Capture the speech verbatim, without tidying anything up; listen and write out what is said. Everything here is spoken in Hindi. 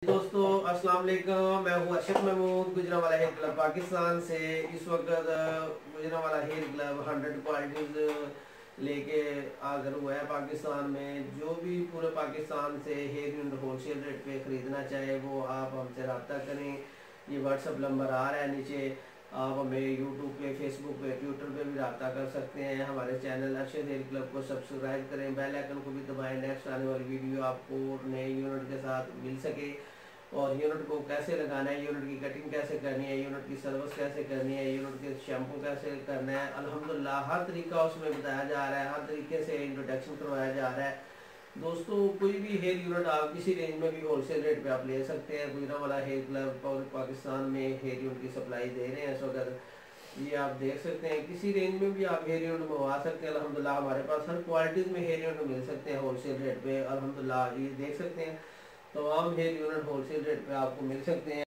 दोस्तों अस्सलाम वालेकुम, मैं हूँ अशरफ महमूद गुजरांवाला हेयर क्लब पाकिस्तान से। इस वक्त Gujranwala hair club hundred qualities लेके हाजिर हुआ है पाकिस्तान में। जो भी पूरे पाकिस्तान से हेयर यूनिट होलसेल रेट पे ख़रीदना चाहे वो आप हमसे रब्ता करें। ये व्हाट्सअप नंबर आ रहा है नीचे। आप हमें यूट्यूब पे, फेसबुक पे, ट्विटर पे भी रब्ता कर सकते हैं। हमारे चैनल अरशद हेयर क्लब को सब्सक्राइब करें, बेल आइकन को भी दबाएं, नेक्स्ट आने वाली वीडियो आपको नए यूनिट के साथ मिल सके। और यूनिट को कैसे लगाना है, यूनिट की कटिंग कैसे करनी है, यूनिट की सर्विस कैसे करनी है, यूनिट के शैम्पू कैसे करना है, अल्हम्दुलिल्लाह हर तरीका उसमें बताया जा रहा है, हर तरीके से इंट्रोडक्शन करवाया जा रहा है। दोस्तों कोई भी हेयर यूनिट आप किसी रेंज में भी होलसेल रेट पे आप ले सकते हैं। गुजरांवाला हेयर क्लब और पाकिस्तान में हेयर यूनिट की सप्लाई दे रहे हैं। सो अगर ये आप देख सकते हैं किसी रेंज में भी आप हेयर यूनिट मंगवा सकते हैं। अल्हम्दुलिल्लाह हमारे पास हर क्वालिटीज़ में हेयर यूनिट मिल सकते हैं होलसेल रेट पे। अल्हम्दुलिल्लाह ये देख सकते हैं तमाम हेयर यूनिट होलसेल रेट पे आपको मिल सकते हैं।